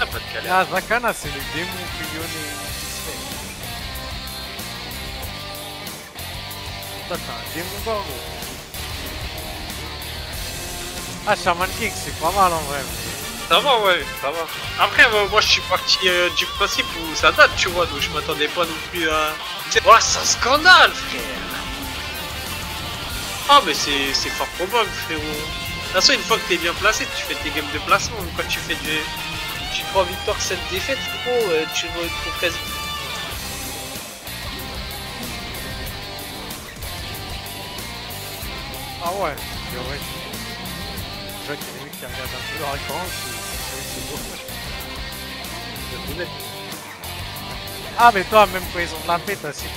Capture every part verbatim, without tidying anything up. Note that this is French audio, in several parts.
pas de galère. Ah, Zakana, c'est le démon lyonnais qui se fait. Toi, t'as un démon d'or, gros. Ah, Shaman King, c'est pas mal en vrai. Ça va, ouais, ça va. Après, euh, moi je suis parti euh, du principe où ça date, tu vois, donc je m'attendais pas non plus à. Oh, c'est un scandale, frère! Ah, mais c'est fort probable, frérot. De toute façon, une fois que t'es bien placé, tu fais tes games de placement. Quand tu fais du, du trois victoires, sept défaites, frérot, euh, tu retrouves quasi. Ah ouais, c'est vrai. Je vois qu'il y a des mecs qui regardent un peu leur écran, c'est beau. C'est honnête. Ah, mais toi, même quand ils ont de la paix, t'as si.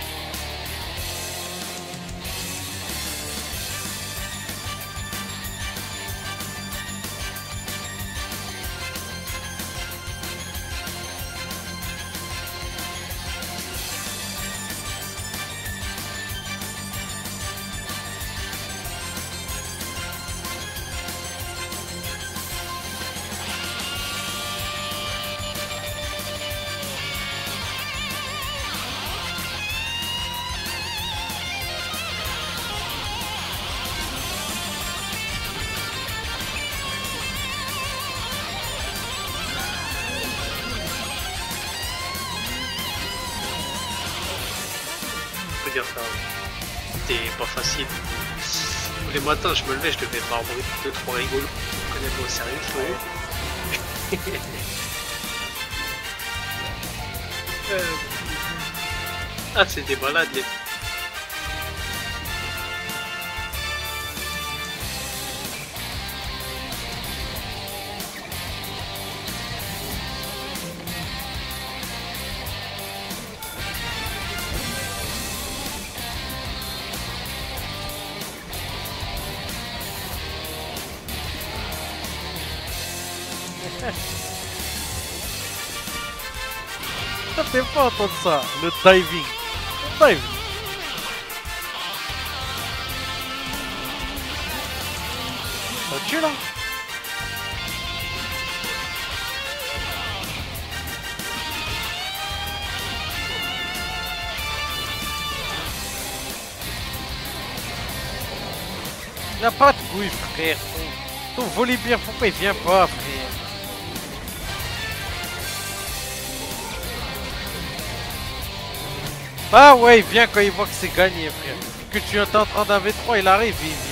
C'était pas facile. Tous les matins, je me levais, je devais barbrer deux trois rigolos. Connais-moi au sérieux, frérot. euh... Ah, c'est des malades, les. Ça t'aimes pas entendre ça, le diving. Le diving. Ça tue là. Y'a pas de couille, frère. Ton, ton volibear, pourquoi il vient pas, frère? Ah ouais, il vient quand il voit que c'est gagné, frère. Que tu es en train d'un V trois, il arrive, il